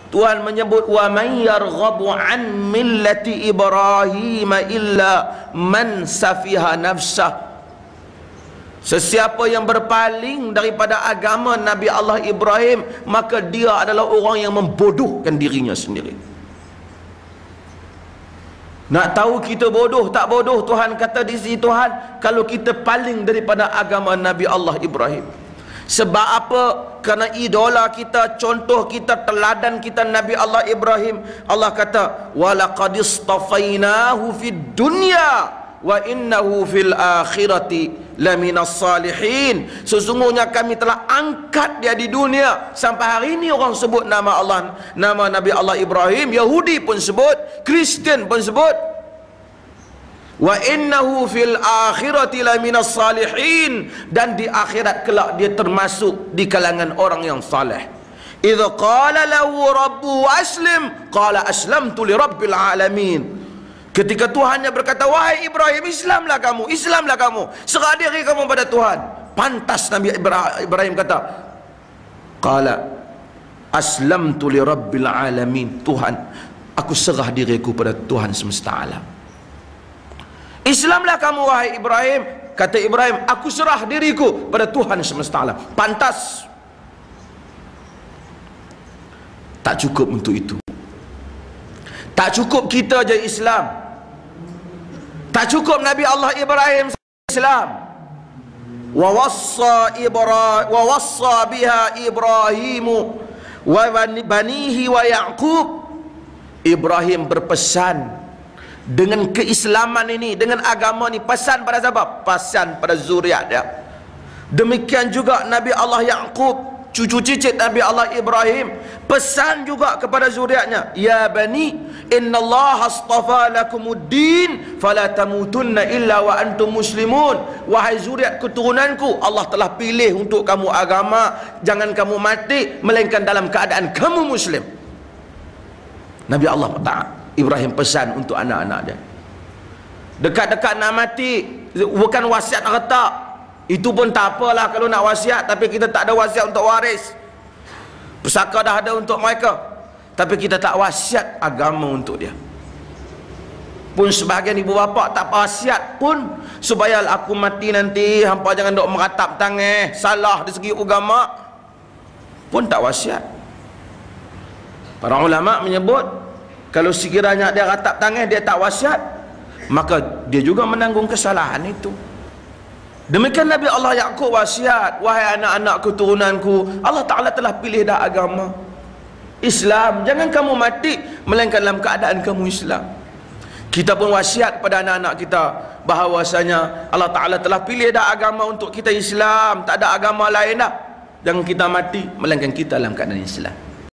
Tuhan menyebut wa man yarghabu an millati Ibrahim illa man safiha nafsah. Sesiapa yang berpaling daripada agama Nabi Allah Ibrahim, maka dia adalah orang yang membodohkan dirinya sendiri. Nak tahu kita bodoh tak bodoh, Tuhan kata di sisi Tuhan, kalau kita paling daripada agama Nabi Allah Ibrahim. Sebab apa? Kerana idola kita, contoh kita, teladan kita Nabi Allah Ibrahim. Allah kata walaqad istafainahu fid dunya wa innahu fil akhirati laminas salihin. Sesungguhnya kami telah angkat dia di dunia. Sampai hari ini orang sebut nama Allah, nama Nabi Allah Ibrahim. Yahudi pun sebut, Kristian pun sebut. Wa innahu fil akhirati laminas salihin, dan di akhirat kelak dia termasuk di kalangan orang yang saleh. Idz qala lahu rabbu aslim qala aslamtu li rabbil alamin. Ketika Tuhannya berkata, wahai Ibrahim, Islamlah kamu, Islamlah kamu, serah diri kamu pada Tuhan. Pantas Nabi Ibrahim kata, qala aslamtu li rabbil alamin. Tuhan, aku serah diriku pada Tuhan semesta alam. Islamlah kamu wahai Ibrahim. Kata Ibrahim, aku serah diriku pada Tuhan semesta alam. Pantas. Tak cukup untuk itu. Tak cukup kita je Islam. Tak cukup Nabi Allah Ibrahim Islam. Wa wassa biha Ibrahimu wa banihi wa Yaqub. Ibrahim berpesan dengan keislaman ini, dengan agama ni. Pesan pada siapa? Pesan pada zuriat dia. Demikian juga Nabi Allah Yaqub, cucu cicit Nabi Allah Ibrahim, pesan juga kepada zuriatnya, ya bani innallaha astafa lakumuddin fala tamutunna illa wa antum muslimun. Wahai zuriat keturunanku, Allah telah pilih untuk kamu agama, jangan kamu mati melainkan dalam keadaan kamu muslim. Nabi Allah Ibrahim pesan untuk anak-anak dia. Dekat-dekat nak mati, bukan wasiat harta. Itu pun tak apalah kalau nak wasiat, tapi kita tak ada wasiat untuk waris. Pusaka dah ada untuk mereka, tapi kita tak wasiat agama untuk dia. Pun sebahagian ibu bapa tak wasiat pun, supaya aku mati nanti hampa jangan dok meratap tangan, salah dari segi agama, pun tak wasiat. Para ulama menyebut, kalau sekiranya dia ratap tangan, dia tak wasiat, maka dia juga menanggung kesalahan itu. Demikian Nabi Allah Yaqub wasiat, wahai anak-anak keturunanku, Allah Ta'ala telah pilih dah agama Islam, jangan kamu mati melainkan dalam keadaan kamu Islam. Kita pun wasiat kepada anak-anak kita bahawasanya Allah Ta'ala telah pilih dah agama untuk kita Islam, tak ada agama lain dah. Jangan kita mati melainkan kita dalam keadaan Islam.